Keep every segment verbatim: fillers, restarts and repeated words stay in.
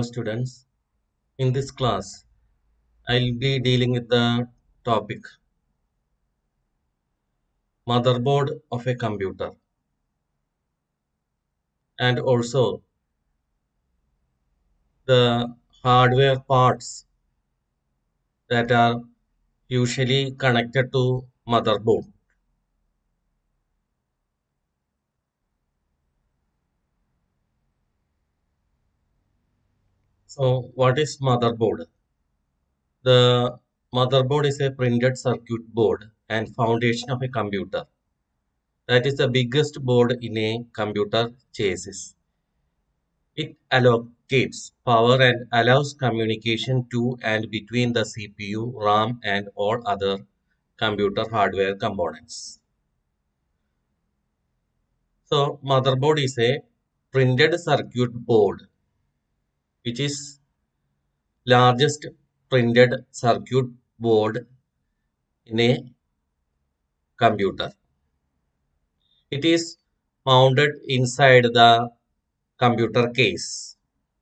Hello students, in this class I'll be dealing with the topic motherboard of a computer and also the hardware parts that are usually connected to motherboard. So what is motherboard? The motherboard is a printed circuit board and foundation of a computer. That is the biggest board in a computer chassis. It allocates power and allows communication to and between the C P U, RAM, and all other computer hardware components. So, motherboard is a printed circuit board, which is largest printed circuit board in a computer. It is mounted inside the computer case.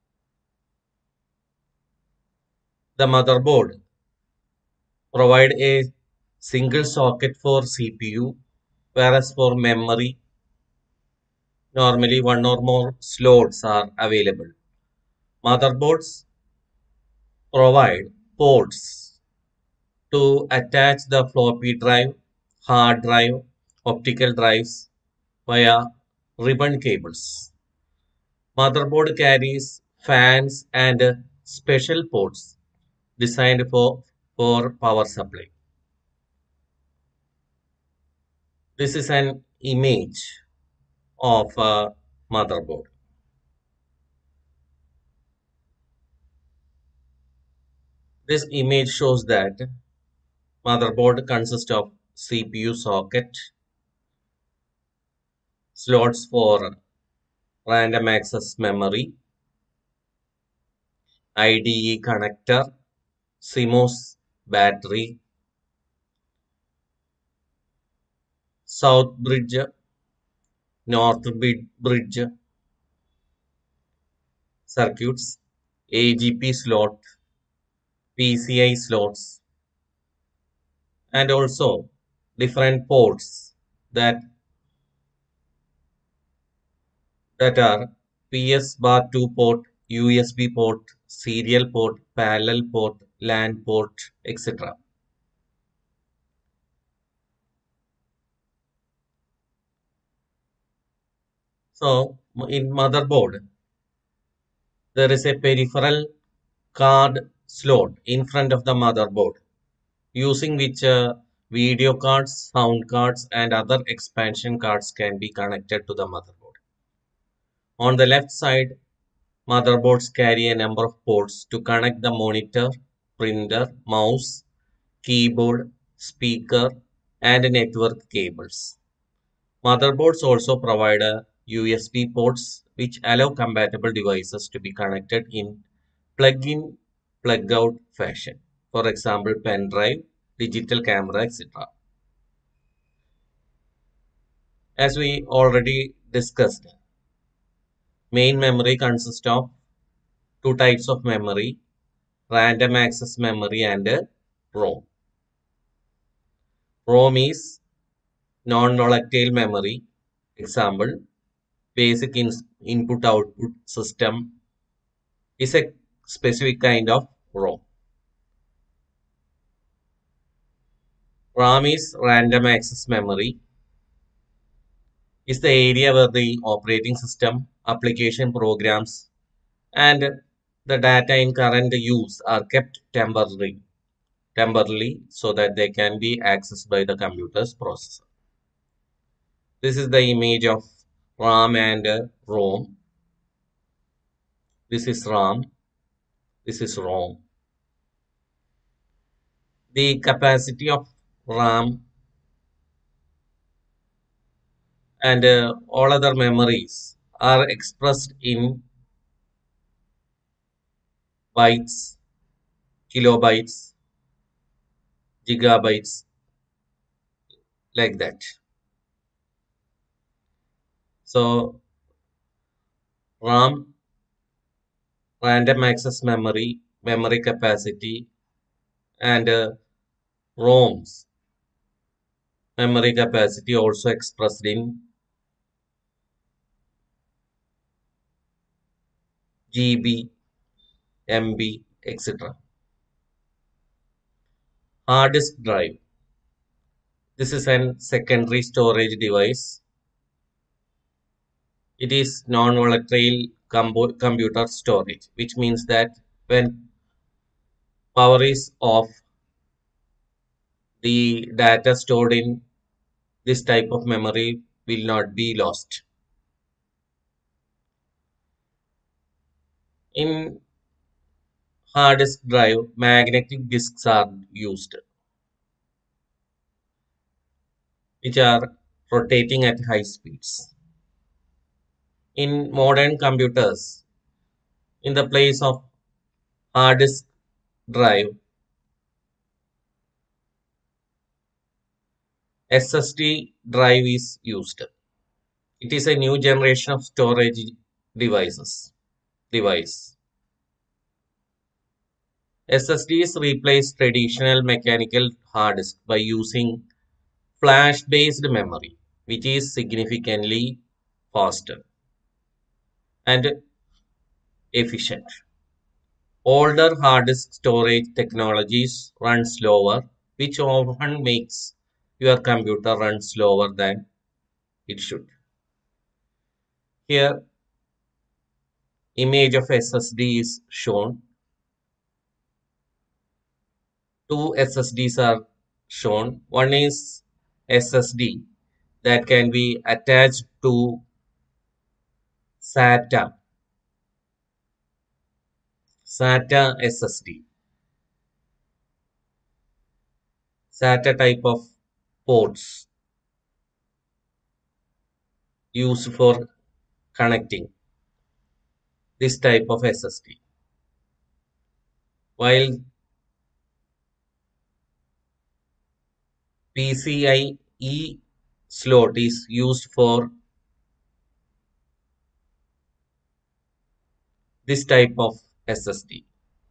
The motherboard provide a single socket for C P U, whereas for memory, normally one or more slots are available. Motherboards provide ports to attach the floppy drive, hard drive, optical drives via ribbon cables. Motherboard carries fans and special ports designed for, for power supply. This is an image of a motherboard. This image shows that motherboard consists of C P U socket, slots for random access memory, I D E connector, CMOS battery, south bridge, north bridge circuits, A G P slot, P C I slots, and also different ports that that are P S bar two port, U S B port, serial port, parallel port, LAN port, et cetera. So in motherboard, there is a peripheral card slot in front of the motherboard, using which uh, video cards, sound cards, and other expansion cards can be connected to the motherboard. On the left side, motherboards carry a number of ports to connect the monitor, printer, mouse, keyboard, speaker, and network cables. Motherboards also provide a U S B ports which allow compatible devices to be connected in plug-in, plug-out fashion. For example, pen drive, digital camera, et cetera. As we already discussed, main memory consists of two types of memory, random access memory and ROM. ROM is non-volatile memory. Example, basic in input output system is a specific kind of ROM. RAM is random access memory, is the area where the operating system, application programs, and the data in current use are kept temporarily, temporarily so that they can be accessed by the computer's processor. This is the image of RAM and uh, ROM. This is RAM. This is ROM. The capacity of RAM and uh, all other memories are expressed in bytes, kilobytes, gigabytes, like that. So RAM random access memory, memory capacity, and uh, ROMs, memory capacity also expressed in G B, M B, et cetera. Hard disk drive. This is a secondary storage device. It is non-volatile computer storage, which means that when power is off, the data stored in this type of memory will not be lost. In hard disk drive, magnetic disks are used, which are rotating at high speeds. In modern computers, in the place of hard disk drive, S S D drive is used. It is a new generation of storage devices. Device. S S Ds replace traditional mechanical hard disk by using flash-based memory, which is significantly faster and efficient. Older hard disk storage technologies run slower, which often makes your computer run slower than it should. Here, image of S S D is shown. Two S S Ds are shown. One is S S D that can be attached to SATA, SATA S S D, SATA type of ports used for connecting this type of S S D. While PCIe slot is used for this type of S S D.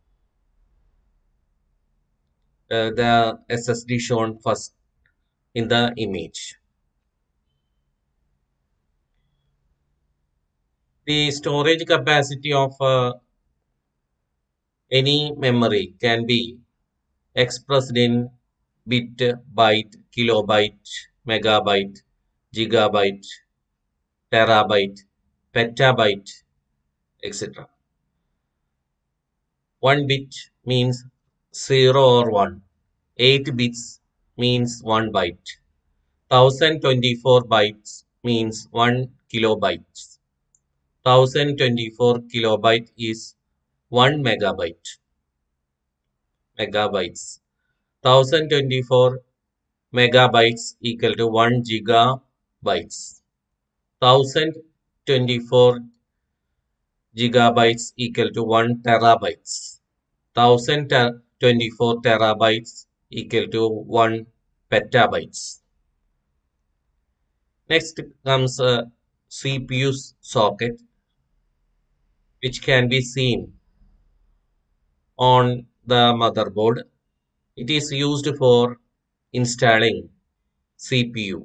Uh, the S S D shown first in the image. The storage capacity of uh, any memory can be expressed in bit, byte, kilobyte, megabyte, gigabyte, terabyte, petabyte, et cetera. One bit means zero or one. Eight bits means one byte. one thousand twenty-four bytes means one kilobyte. one thousand twenty-four kilobyte is one megabyte. Megabytes. one thousand twenty-four megabytes equal to one gigabytes. one thousand twenty-four gigabytes equal to one terabytes. one thousand twenty-four terabytes equal to one petabytes. Next comes a C P U socket, which can be seen on the motherboard. It is used for installing C P U,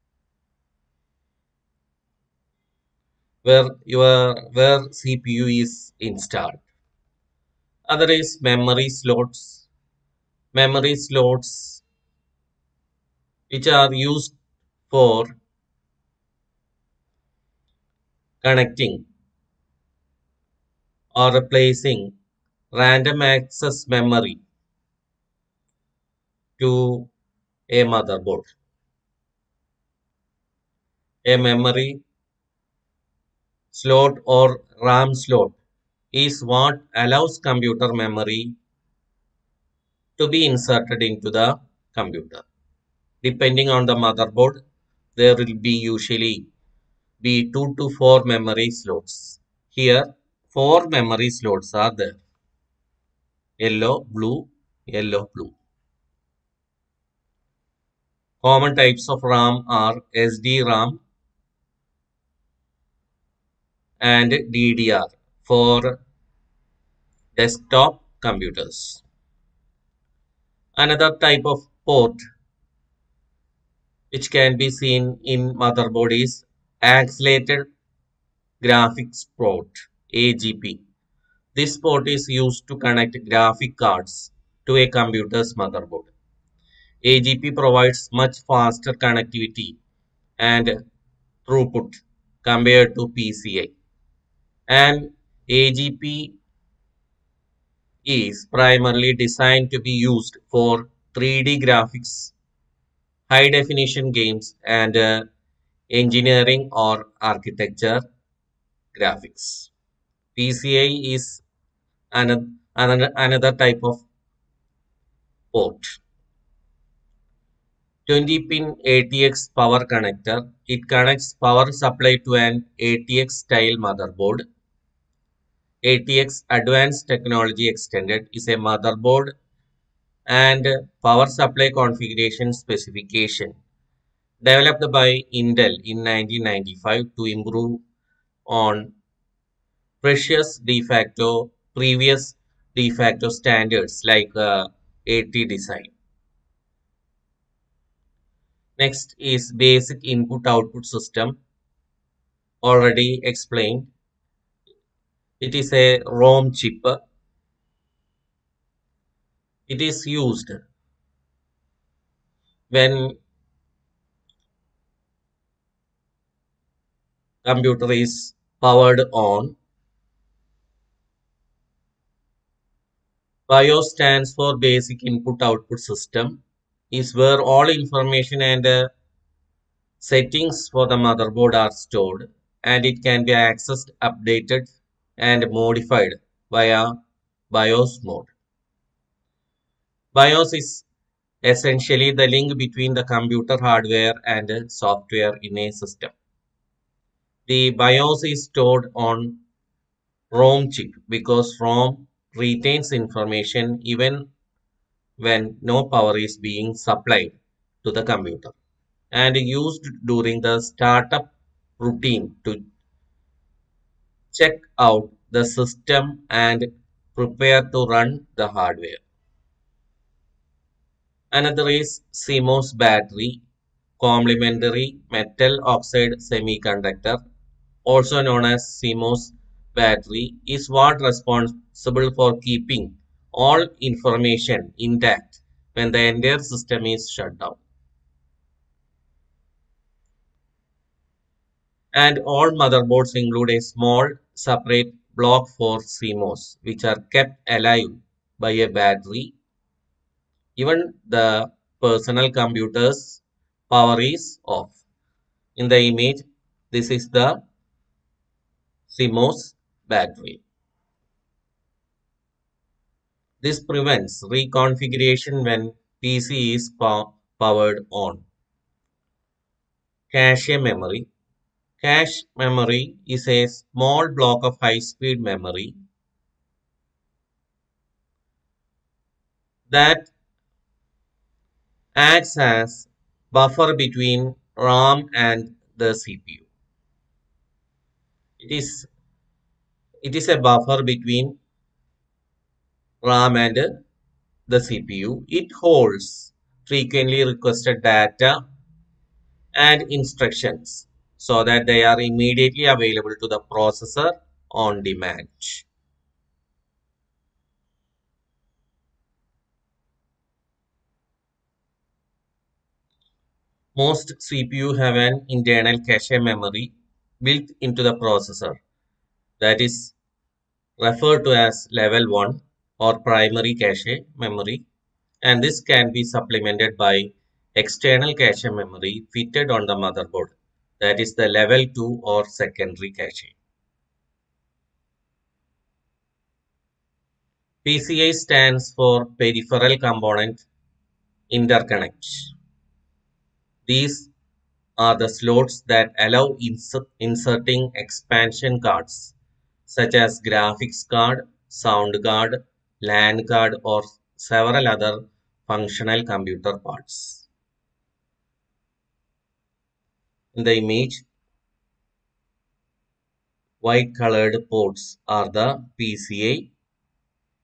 where your where C P U is installed. Other is memory slots. Memory slots which are used for connecting or replacing random access memory to a motherboard. A memory slot or RAM slot is what allows computer memory to be inserted into the computer. Depending on the motherboard, there will be usually be two to four memory slots. Here, four memory slots are there. Yellow, blue, yellow, blue. Common types of RAM are S D RAM and D D R for desktop computers. Another type of port which can be seen in motherboard is accelerated graphics port A G P. This port is used to connect graphic cards to a computer's motherboard. A G P provides much faster connectivity and throughput compared to P C I. And A G P is primarily designed to be used for three D graphics, high definition games, and uh, engineering or architecture graphics. P C I is another, another, another type of port. twenty pin A T X power connector. It connects power supply to an A T X style motherboard. A T X Advanced Technology Extended is a motherboard and power supply configuration specification developed by Intel in nineteen ninety-five to improve on precious de facto previous de facto standards like uh, AT design. Next is basic input output system, already explained. It is a ROM chip. It is used when computer is powered on. BIOS stands for basic input output system, is where all information and uh, settings for the motherboard are stored, and it can be accessed, updated, and modified via BIOS mode. BIOS is essentially the link between the computer hardware and uh, software in a system. The BIOS is stored on ROM chip because ROM retains information even when no power is being supplied to the computer, and used during the startup routine to check out the system and prepare to run the hardware. Another is C M O S battery, complementary metal oxide semiconductor, also known as C M O S battery, is what responsible for keeping all information intact when the entire system is shut down. And all motherboards include a small separate block for C M O S, which are kept alive by a battery. Even the personal computer's power is off. In the image, this is the C M O S battery. This prevents reconfiguration when P C is pow powered on. Cache memory. Cache memory is a small block of high-speed memory that acts as buffer between RAM and the C P U. It is it is a buffer between RAM and the C P U. It holds frequently requested data and instructions so that they are immediately available to the processor on demand. Most C P U have an internal cache memory built into the processor that is referred to as level one or primary cache memory, and this can be supplemented by external cache memory fitted on the motherboard, that is the level two or secondary cache. P C I stands for Peripheral Component Interconnect. These are the slots that allow insert, inserting expansion cards such as graphics card, sound card, LAN card, or several other functional computer parts. In the image, white colored ports are the P C I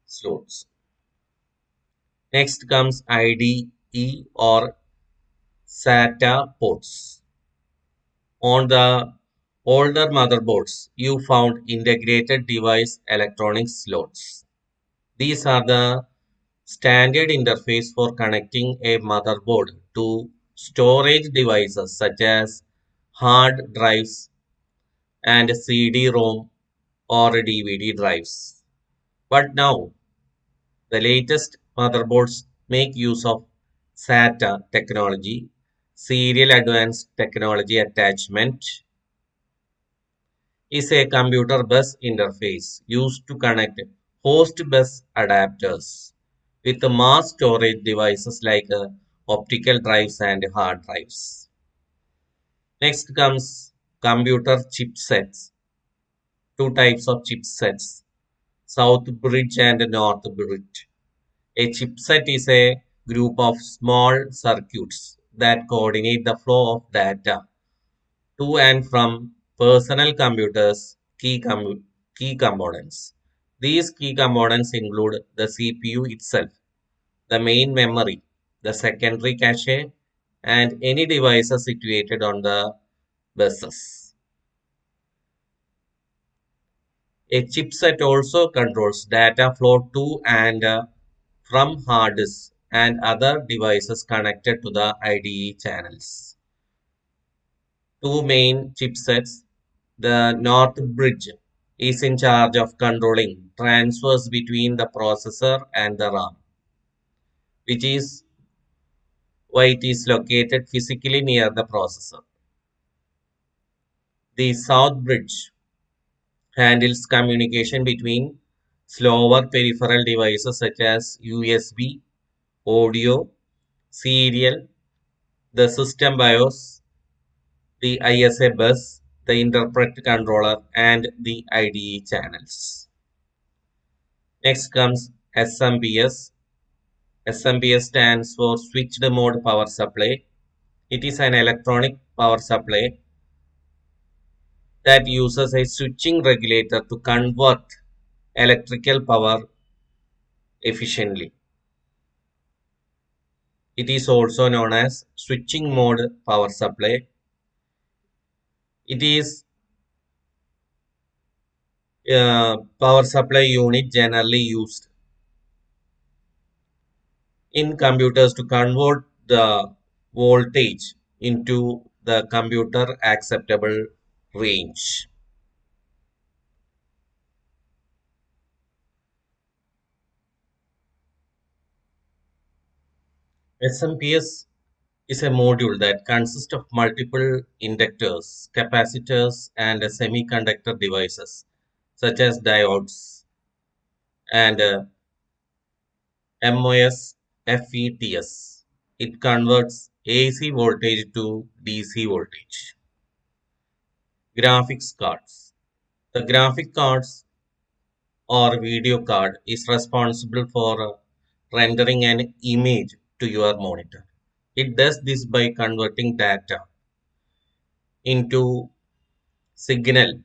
slots. Next comes I D E or SATA ports. On the older motherboards, you found integrated device electronic slots. These are the standard interface for connecting a motherboard to storage devices such as hard drives and C D-ROM or D V D drives. But now, the latest motherboards make use of SATA technology, Serial Advanced Technology Attachment, is a computer bus interface used to connect host bus adapters with mass storage devices like uh, optical drives and hard drives. Next comes computer chipsets. Two types of chipsets, South Bridge and North Bridge. A chipset is a group of small circuits that coordinate the flow of data to and from personal computers' key, com- key components. These key components include the C P U itself, the main memory, the secondary cache, and any devices situated on the buses. A chipset also controls data flow to and uh, from hard disks and other devices connected to the I D E channels. Two main chipsets, the North Bridge is in charge of controlling transfers between the processor and the RAM, which is why it is located physically near the processor. The South Bridge handles communication between slower peripheral devices such as U S B, audio, serial, the system BIOS, the I S A bus, the interpret controller, and the I D E channels. Next comes S M P S. S M P S stands for Switched Mode Power Supply. It is an electronic power supply that uses a switching regulator to convert electrical power efficiently. It is also known as switching mode power supply. It is a power supply unit generally used in computers to convert the voltage into the computer acceptable range. S M P S is a module that consists of multiple inductors, capacitors, and semiconductor devices such as diodes and uh, MOS FETs. It converts A C voltage to D C voltage. Graphics cards. The graphic cards or video card is responsible for uh, rendering an image to your monitor. It does this by converting data into signal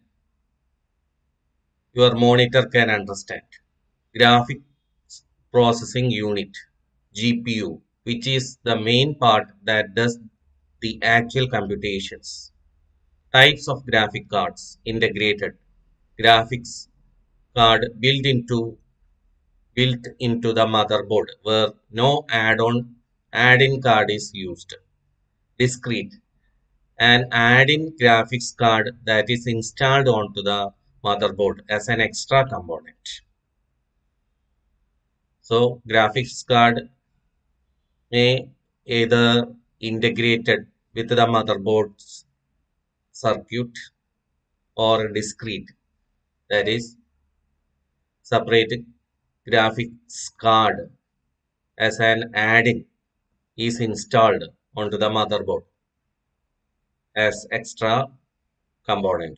your monitor can understand. Graphics processing unit G P U, which is the main part that does the actual computations. Types of graphic cards integrated graphics card built into built into the motherboard where no add-on add-in card is used. Discrete, an add-in graphics card that is installed onto the motherboard as an extra component. So graphics card may either integrated with the motherboard's circuit or discrete, that is separate graphics card as an add-in is installed onto the motherboard as extra component.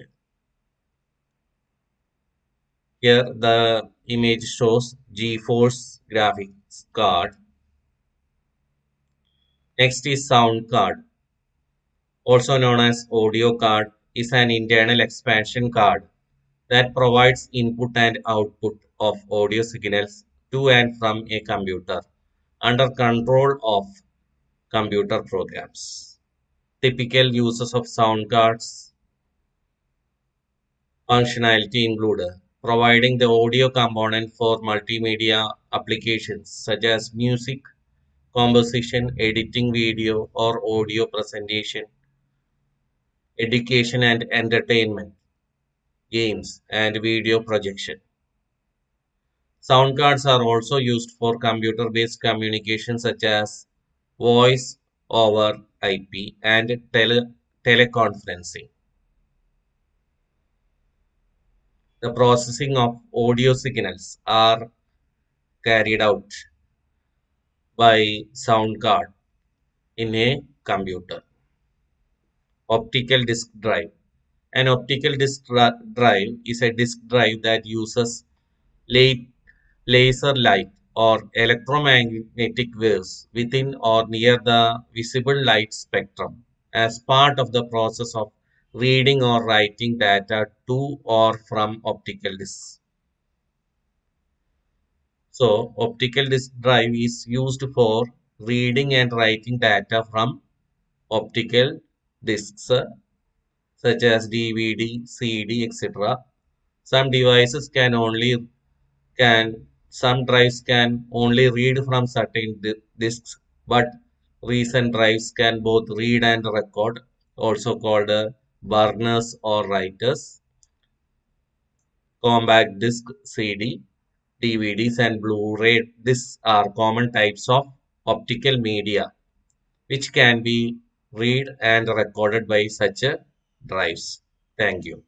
Here the image shows GeForce graphics card. Next is sound card, also known as audio card, is an internal expansion card that provides input and output of audio signals to and from a computer under control of computer programs. Typical uses of sound cards functionality include providing the audio component for multimedia applications such as music, composition, editing video or audio presentation, education and entertainment, games, and video projection. Sound cards are also used for computer-based communication such as voice over I P and tele teleconferencing. The processing of audio signals are carried out by sound card in a computer. Optical disk drive. An optical disk dri- drive is a disk drive that uses late laser light or electromagnetic waves within or near the visible light spectrum as part of the process of reading or writing data to or from optical disks. So, optical disk drive is used for reading and writing data from optical disks uh, such as D V D, C D, et cetera. Some devices can only can some drives can only read from certain di- disks, but recent drives can both read and record, also called uh, burners or writers. Compact disc, C D, D V Ds, and Blu-ray discs are common types of optical media which can be read and recorded by such uh, drives. Thank you.